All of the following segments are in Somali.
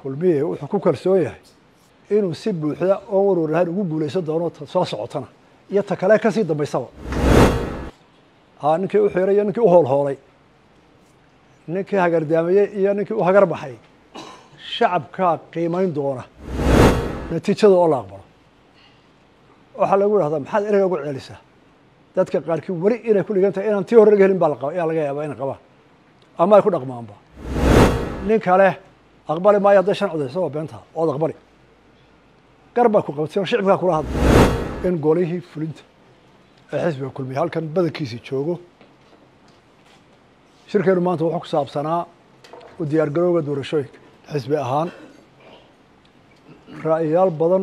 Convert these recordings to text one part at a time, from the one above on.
kulmiye wuxuu ku kalsoon yahay inuu si buuxda oo warwar lahayn ugu guulaysan doono soo socotana iyo ta kale ka sii dambaysaba ninkii u xiray iyo ninkii u hoolhoolay ninkii hagardaamiyey iyo ninkii u hagar baxay shacabkaa qiimayn doona natiijada oo la aqbalo waxaa lagu idhahdaa maxaad ereyga ugu celisaa dadka qaarkii weli inay ku dhigan tahay inaan tii hore laga helin baa ayaa laga yaabaa inay qabaan ama ay ku dhaqmaanba nin kale aqbali maayo hadday shan codayso waa beenta ood aqbali gar baa ku qabtay oo shicibkaa kula hadla in golihii fulinta ee xisbiga kulmiye halkan badankiisii joogo shirkeenu maanta wuxuu ku saabsanaa u diyaargarowga doorashooyinka xisbi ahaan ra'yayaal badan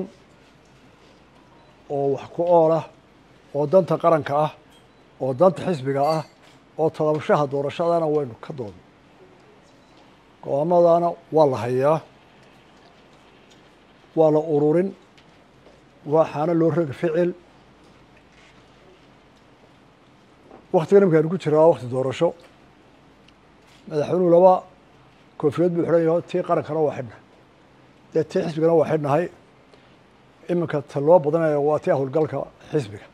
oo wax ku ool ah oo danta qaranka ah oo danta xisbiga ah oo tadabashaha doorashadana waynu ka doodno go-aamadana waa la hayaa waa la ururin waxaana loo rogi ficil waktigan imikaanu ku jiraa wakti doorasho madaxweynuhu laba koofiyad buu xidhan yaho tii qarankana waa xidhnahay dee tii xisbigana waa xidhnahay iminka ta loo badanaya waa tii howlgalka xisbiga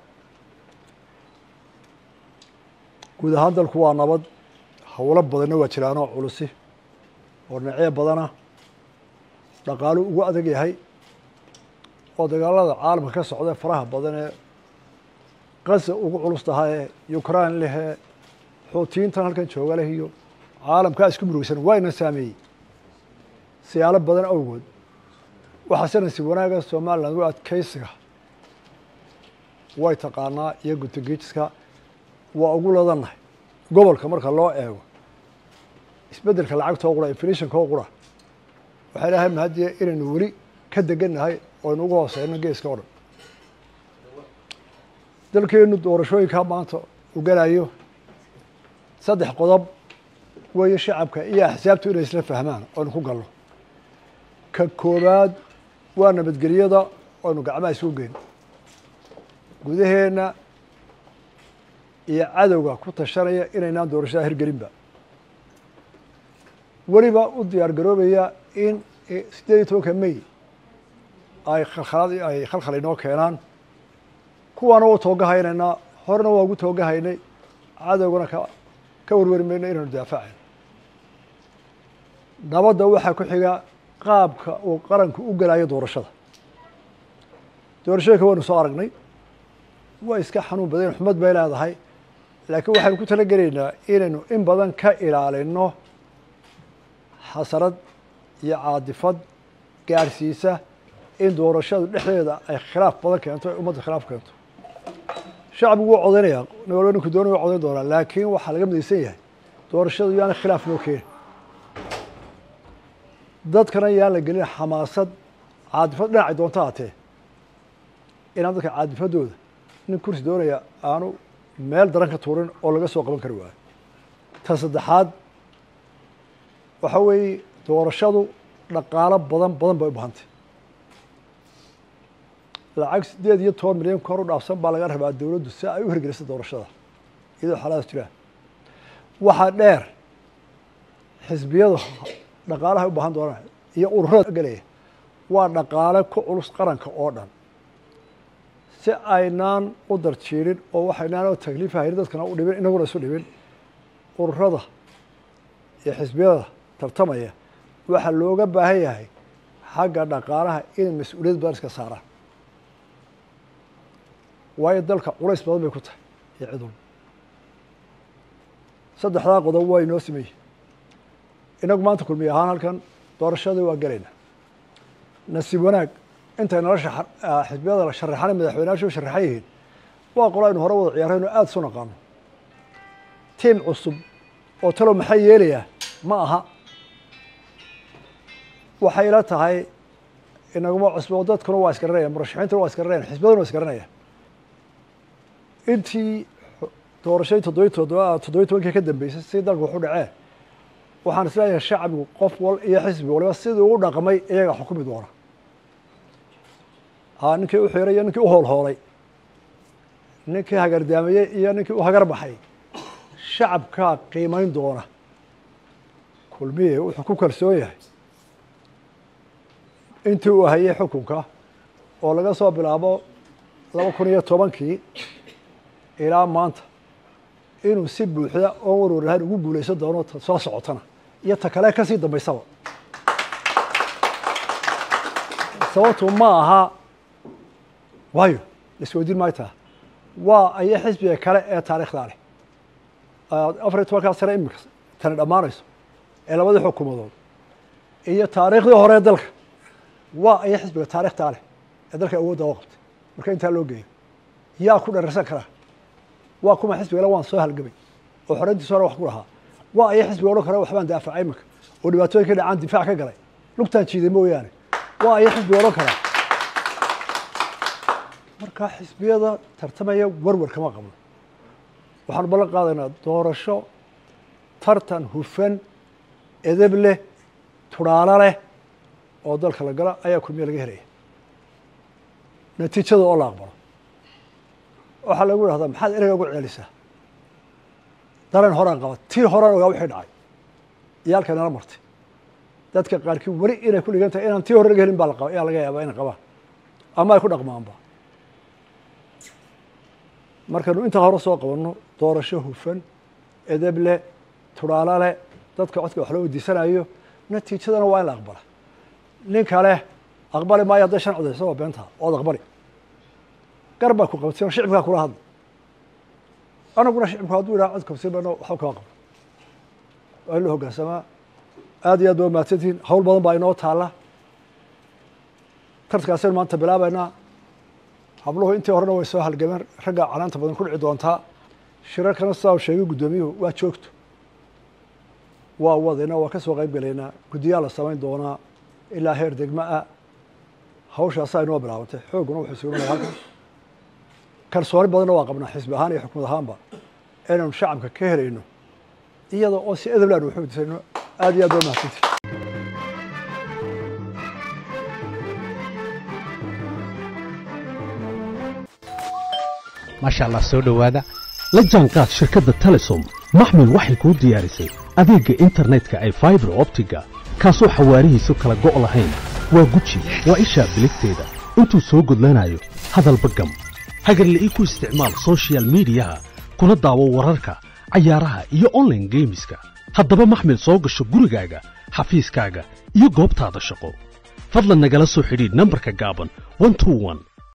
guud ahaan dalku waa nabad howlo badanna waa jiraanoo culusi oo dhinacyo badana dhaqaalu ugu adag yahay oo dagaalada caalamka ka socda faraha badan ee gaza ugu culus tahay ee ukraine lehee xuutiyiintan halkan jooga leh iyo caalamkaa isku murugsan wayna saameeyey siyaalo badan awgood waxaa sanasi wanaaga somaliland u adkeysiga way taqaanaa iyo gutogijiska waa ugu ladannahay gobolka marka loo eego isbeddelka lacagtoo qura inflationkoo qura waxay dhahay mahadiye inaynu weli ka degannahay oynu ugu hooseyno geeska o dhan dalkeenu doorashooyinkaa maanta u galayo saddex qodob weeye shacabka iyo axsaabtu inay isla fahmaan oynu ku galno ka koowaad waa nabadgelyada oynu gacmaha isugu geyno gudaheenna iyo cadowga ku tashanaya inaynaan doorashada hirgelinba weliba u diyaar garoobaya in 18 May ay khalkhal inoo keenaan kuwaana waa toogahaynaynaa horena waa ugu toogahaynay cadowgana ka warwari mayno inaynu daafacayno nabadda waxaa ku xiga qaabka uu qaranku u galayo doorashada doorashooyinka waynu soo aragnay waa iska xanuun badan xumad bay leedahay laakiin waxaynu ku talagelaynaa inaynu in badan ka ilaalino xasarad iyo caadifad gaarsiisa in doorashadu dhexdeeda ay khilaaf badan keento ay ummadda khilaaf keento shacbigu wuu codaynaya nin walba ninku doonay waa codayn doonaa laakiin waxaa laga midaysan yahay doorashadu yaana khilaaf noo keeni dadkana yaan la gelin xamaasad caadifad dhinacay doonta haatee inaan dadka caadifadooda nin kursi doonaya aanu meel daran ka tuurin oo laga soo qaban kari waayo ta saddexaad waxa weeye doorashadu dhaqaalo badan bay u bahantay lacag 18 milyan kor u dhaafsan baa laga rabaa dowladdu si ay u hirgeliso doorashada iyadoo xaaladaas jiraan waxaa dheer xisbiyadu dhaqaalaha u baahan doonaan iyo ururada galaya waa dhaqaale ku culus qaranka oo dhan si aynaan u darjiirin oo waxaynaan oo takliif haynin dadkana u dhibin inaguna isu dhibin ururada iyo xisbiyada tartamaya waxaa looga baahan yahay xagga dhaqaalaha inay mas-uuliyad badan iska saaraan waayo dalka culays badan bay ku tahay iyo cidun saddexdaa qodob waa inoo sameeyey inagu maanta kulmiye ahaan halkan doorashadii waa gelaynaa nasiib wanaag intay nala xisbiyada la sharaxanay madaxweynayaashu u sharaxan yihiin waa qolo aynu hore wada ciyaarayno aada isu naqaano tiim cusub oo talow maxay yeelayaa ma aha waxay ila tahay inaguma cusbo dadkuna waa iskaranayaan murashaxiintuna waa iskaranayaan xisbiyaduna waa iskaranayaan intii doorashadii 7 ka dambeysay si dalka waxu dhaceen waxaan isleeyahay shacbigu qof wal iyo xisbi waliba sidii ugu dhaqmay iyaga xukumi doona ninkii u xiray iyo ninkii u hoolhoolay ninkii hagardaamiyey iyo ninkii u hagar baxay shacabkaa qiimayn doona kulmiye wuxuu ku kalsoon yahay intii uu hayay xukunka oo laga soo bilaabo 2010kii ilaa maanta inuu si buuxda oo warwarahan ugu guuleysan doono soo socotana iyo ta kale ka sii dambaysaba sababtu ma aha waayo isweydiin maayta waa ay xisbiga kale ee taariikhda leh 14 sano imika tan dhamaanayso ee labada xukuumadood iyo taariikhdii hore dalka waa ay xisbiga taariikhda leh ee dalka awoodda u qabtay marka inta loo geeyo yaa ku dhararsan kara waa kuma xisbiga la waan soo halgamay oo xoreyntiisa hore wax ku lahaa waa ay xisbiga oo kale waxbaan daafacay imika oo dhibaatooyinka dhacaan difaac ka galay lugtaan jiiday mooyaane waa ay xisbiga oo kale marka xisbiyada tartamaya warwar kama qabno waxaan ballan qaadaynaa doorasho tartan hufan edeb leh turaalo leh oo dalka la gala ayaa kulmiye laga helaya natiijada oo la aqbalo waxaa lagu yidhahdaa maxaad ereyga ugu celisaa dareen horaan qaba tii horaan ogaa wixii dhacay iyo halkan nala martay dadka qaarkii weli inay ku dhigan tahay inaan tii hore laga helin baa ayaa laga yaabaa inay qabaan ama ay ku dhaqmaanba markaynu inta hore soo qabanno doorasho hufan edeb leh turaalo leh dadka codka wax loo weydiisanayo natiijadana waa in la aqbala nin kale aqbali maayo hadday shan codayso waa beenta ood aqbali gar baa ku qabtay oo shicibkaa kula hadla anaguna shicibku hadduu yidhaha cod kabsi bano waxba kama qabno waa in la hoggaansamaa aad iyo aad baa mahadsantihiin hawl badan baa inoo taalla tartankaasaynu maanta bilaabaynaa habluhu intii horena way soo halgameen ragga canaanta badan ku dhici doontaa shirarkana sidaa uu sheegay guddoomiyuhu waa joogto waa wadaynaa waa ka soo qayb galaynaa guddiyaa la samayn doonaa ilaa heer degmo ah hawshaasaa inoo bilaabantay xooguna wuxuu sugnaya halkan kalsooni badanna waa qabnaa xisbi ahaan iyo xukumad ahaanba inaynu shacabka ka helayno iyada oo si edeb laanu waxu disayno aad iyo aad baa mahadsantihi maasha allah soo dhowaada la jaanqaad shirkadda telesom maxmil waxay kuu diyaarisay adeegga internetka ay fiber optiga kaasoo xawaarihiisu kala go' lahayn waa guji waa ishaa biligteeda intuu soo gudlanayo hadalba gam hagarle ii ku isticmaal social midiyaha kuna daawo wararka cayaaraha iyo online geemiska haddaba maxmil soo gasho gurigaaga xafiiskaaga iyo goobtaada shaqo fadlan nagala soo xidhiidh nambarka gaaban 121